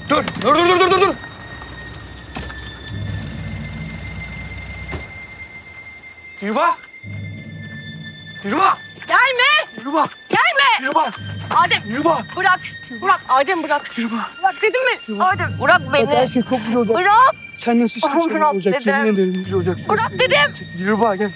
Dur. Dur. Dilruba. Gelme. Dilruba. Gelme. Dilruba. Adem. Dilruba. Bırak. Adem bırak. Dilruba. Bırak dedim mi? Adem bırak beni. Her şey çok güzel olacak. Bırak. Sen nasıl istiyorsan Bırak olacak. dedim. Yemin ederim güzel olacak. Bırak dedim. Dilruba gel.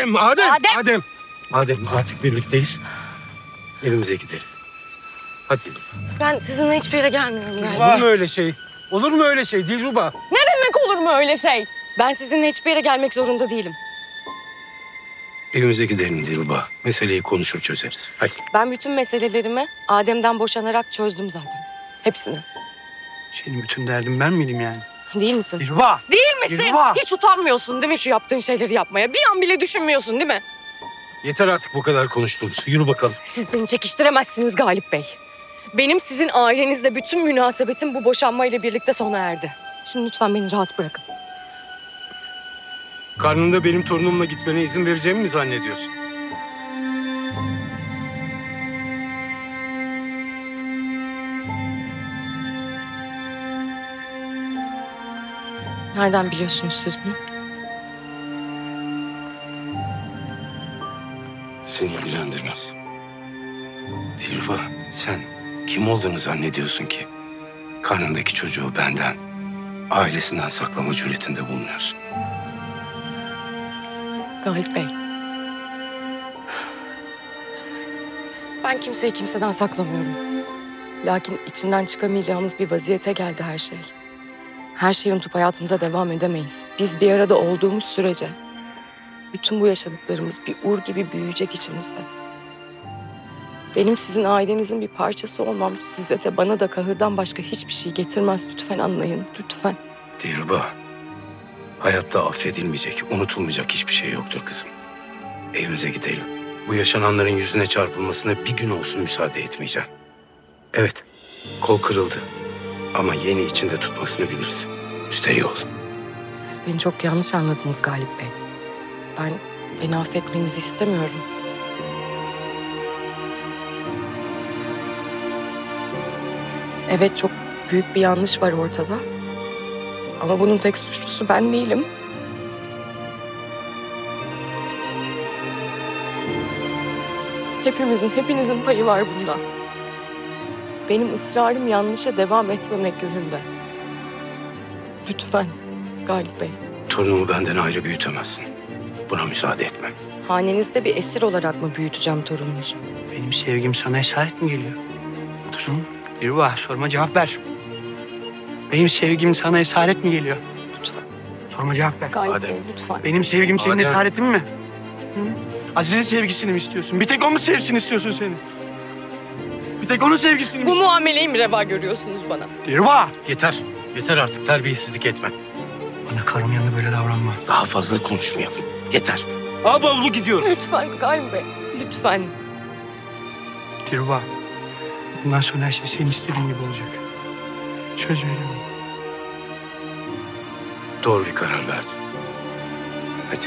Adem artık birlikteyiz. Evimize gidelim. Hadi. Ben sizinle hiçbir yere gelmiyorum galiba. Olur mu öyle şey? Olur mu öyle şey Dilruba? Ne demek olur mu öyle şey? Ben sizinle hiçbir yere gelmek zorunda değilim. Evimize gidelim Dilruba. Meseleyi konuşur çözeriz. Hadi. Ben bütün meselelerimi Adem'den boşanarak çözdüm zaten. Hepsini. Senin bütün derdin ben miydim yani? Değil misin? Dilruba. Değil misin? Dilruba. Hiç utanmıyorsun değil mi şu yaptığın şeyleri yapmaya? Bir an bile düşünmüyorsun değil mi? Yeter artık bu kadar konuştuğumuz. Yürü bakalım. Siz beni çekiştiremezsiniz Galip Bey. Benim sizin ailenizle bütün münasebetim bu boşanmayla birlikte sona erdi. Şimdi lütfen beni rahat bırakın. Karnında benim torunumla gitmene izin vereceğimi mi zannediyorsun? Nereden biliyorsunuz siz bunu? Seni ilgilendirmez. Dilruba, sen kim olduğunu zannediyorsun ki? Karnındaki çocuğu benden, ailesinden saklama cüretinde bulunuyorsun. Galip Bey. Ben kimseyi kimseden saklamıyorum. Lakin içinden çıkamayacağımız bir vaziyete geldi her şey. Her şeyi unutup hayatımıza devam edemeyiz. Biz bir arada olduğumuz sürece bütün bu yaşadıklarımız bir ur gibi büyüyecek içimizde. Benim sizin ailenizin bir parçası olmam size de bana da kahırdan başka hiçbir şey getirmez. Lütfen anlayın, lütfen. Dilruba, hayatta affedilmeyecek, unutulmayacak hiçbir şey yoktur kızım. Evimize gidelim. Bu yaşananların yüzüne çarpılmasına bir gün olsun müsaade etmeyeceğim. Evet, kol kırıldı. Ama yeni içinde tutmasını biliriz. Müsterih ol. Siz beni çok yanlış anladınız Galip Bey. Beni affetmenizi istemiyorum. Evet, çok büyük bir yanlış var ortada. Ama bunun tek suçlusu ben değilim. Hepinizin payı var bunda. Benim ısrarım yanlışa devam etmemek yönünde. Lütfen Galip Bey. Torunumu benden ayrı büyütemezsin. Buna müsaade etmem. Hanenizde bir esir olarak mı büyüteceğim torununuzu? Benim sevgim sana esaret mi geliyor? Dur. Dilruba sorma cevap ver. Benim sevgim sana esaret mi geliyor? Lütfen. Sorma cevap ver. Galip Adem. Bey lütfen. Benim sevgim senin Adem. esaretin mi? Hı? Aziz'in sevgisini mi istiyorsun? Bir tek onun sevgisini istiyorsun seni. Bir tek onun sevgisini mi Bu istiyorsun? muameleyi mi reva görüyorsunuz bana? Dilruba! Yeter. Yeter artık terbiyesizlik etme. Bana karım yanında böyle davranma. Daha fazla konuşmayalım. Yeter. Al bavulu gidiyoruz. Lütfen Galip Bey. Lütfen. Dilruba, bundan sonra her şey senin istediğin gibi olacak. Söz veriyorum. Doğru bir karar verdin. Hadi.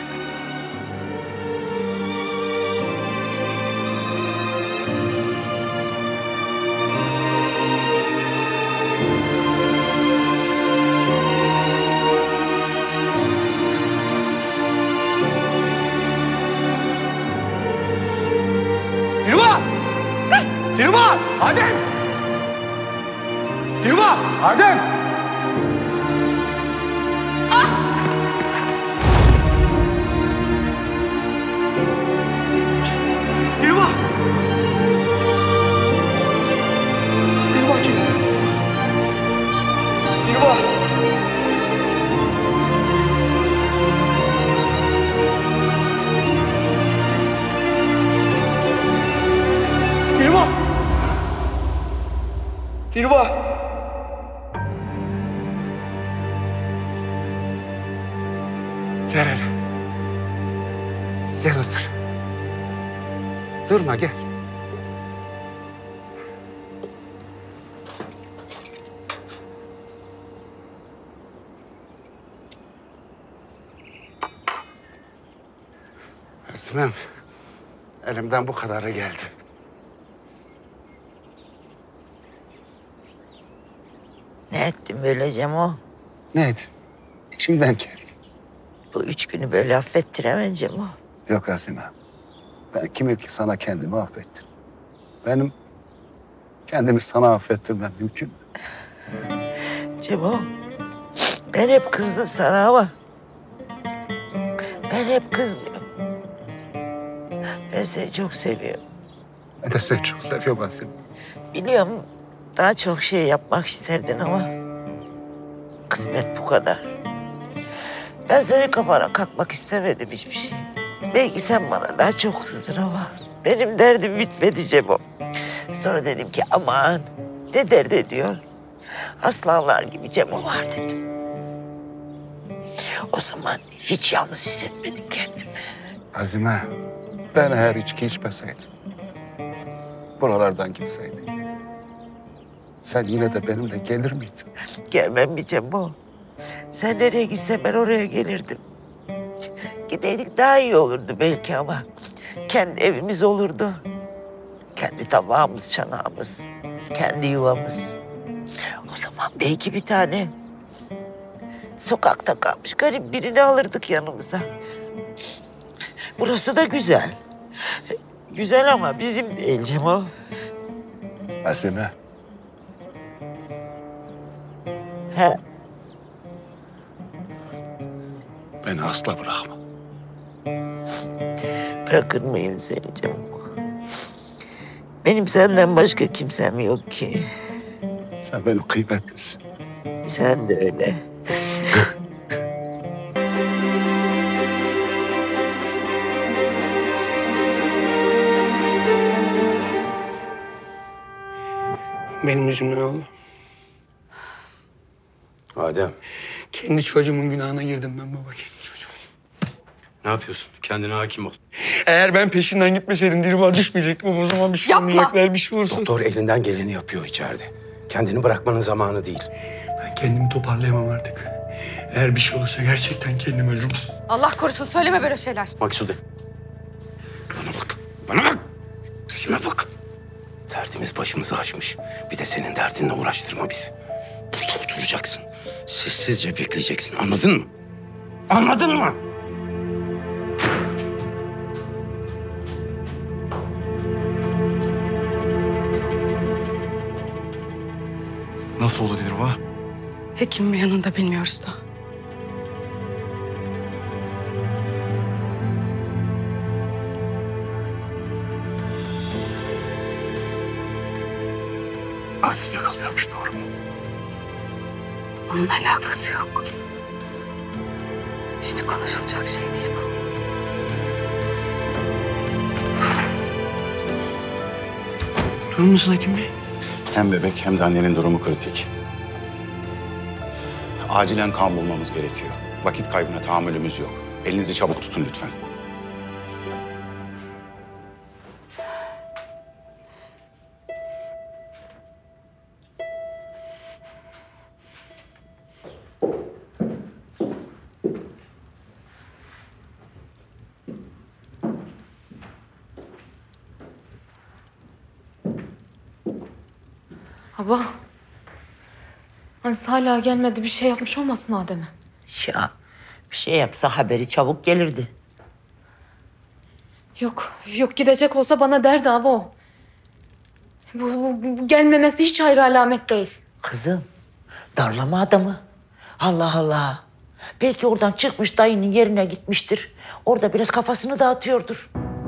Dilruba! Dilruba! Adem! Dilruba! Adem! Dilruba! Dilruba kim? Dilruba! Dilruba! Dilruba! Gel hele. Gel otur. Durma gel. Esmem, elimden bu kadarı geldi. Ne ettin böyle Cemo? Neydi? İçimden geldi. Bu 3 günü böyle affettiremem Cemo. Yok Azime. Ben kimim ki sana kendimi affettim. Benim kendimi sana affettirmem mümkün mü? Cemo, ben hep kızdım sana ama ben hep kızmıyorum. Ben seni çok seviyorum. Ben de seni çok seviyorum Azime. Biliyorum daha çok şey yapmak isterdin ama kısmet bu kadar. Ben senin kafana kalkmak istemedim hiçbir şey. Belki sen bana daha çok kızdın ama benim derdim bitmedi Cemo. Sonra dedim ki aman ne dert ediyor? Aslanlar gibi Cemo var dedim. O zaman hiç yalnız hissetmedim kendimi. Azime, ben eğer içki içmeseydim, buralardan gitseydim, sen yine de benimle gelir miydin? Gelmem mi Cemo? Sen nereye gitsen ben oraya gelirdim. Gideydik daha iyi olurdu belki ama kendi evimiz olurdu. Kendi tabağımız, çanağımız, kendi yuvamız. O zaman belki bir tane sokakta kalmış garip birini alırdık yanımıza. Burası da güzel. Güzel ama bizim değil Cemo. Azime, He. beni asla bırakma. Bırakır mıyım seni Cemo? Benim senden başka kimsem yok ki. Sen benim kıymetlimsin. Sen de öyle. Benim yüzümden oldu. Adem, Kendi çocuğumun günahına girdim ben baba, kendi çocuğum. ne yapıyorsun? Kendine hakim ol. Eğer ben peşinden gitmeseydim Dilruba düşmeyecektim ama o zaman bir şey Yapma. olmayacak, bir şey olursun. Doktor elinden geleni yapıyor içeride. Kendini bırakmanın zamanı değil. Ben kendimi toparlayamam artık. Eğer bir şey olursa gerçekten kendim ölürüm. Allah korusun söyleme böyle şeyler. Maksude. Bana bak. Bana bak. Gözüme bak. Derdimiz başımızı aşmış. Bir de senin derdinle uğraştırma bizi. Burada oturacaksın. Sessizce bekleyeceksin. Anladın mı? Anladın mı? Nasıl oldu Dilruba? Hekim yanında bilmiyoruz da. Aziz'le kalıyormuş, doğru mu? Onun alakası yok. Şimdi konuşulacak şey değil bu. Durum nasıl Hekim Bey? Hem bebek hem de annenin durumu kritik. Acilen kan bulmamız gerekiyor. Vakit kaybına tahammülümüz yok. Elinizi çabuk tutun lütfen. Baba. Aziz hala gelmedi. Bir şey yapmış olmasın Adem'e? Ya bir şey yapsa haberi çabuk gelirdi. Yok gidecek olsa bana derdi abi o. Bu gelmemesi hiç hayır alamet değil. Kızım darlama adamı. Allah Allah. Belki oradan çıkmış dayının yerine gitmiştir. Orada biraz kafasını dağıtıyordur.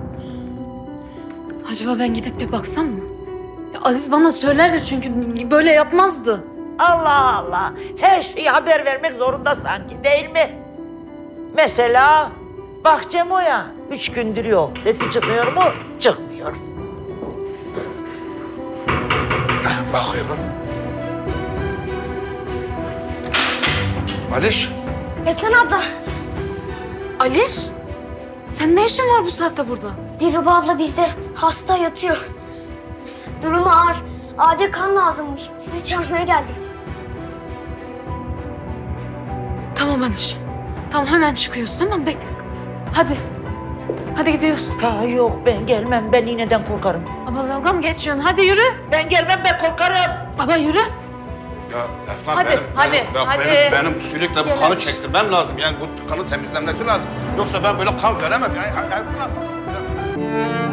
Acaba ben gidip bir baksam mı? Ya Aziz bana söylerdi çünkü böyle yapmazdı. Allah Allah. Her şeyi haber vermek zorunda sanki değil mi? Mesela bak Cemo'ya 3 gündür yok. Sesi çıkıyor mu? Çıkmıyor. Bakıyorum. Aliş, Efnan abla, Aliş, sen ne işin var bu saatte burada? Dilruba abla bizde hasta yatıyor. Durumu ağır. Acil kan lazımmış. Sizi çağırmaya geldim. Tamam Aliş. Tamam hemen çıkıyoruz tamam bekle. Hadi. Hadi gidiyoruz. Ha yok ben gelmem. Ben iğneden korkarım. Ama dalga mı geçiyorsun? Hadi yürü. Ben gelmem ben korkarım. Baba yürü. Ya Efnan Hadi, hadi. benim sürekli bu Gel kanı hadi. çektirmem lazım. Yani bu kanın temizlenmesi lazım. Yoksa ben böyle kan veremem. Ya Efnan.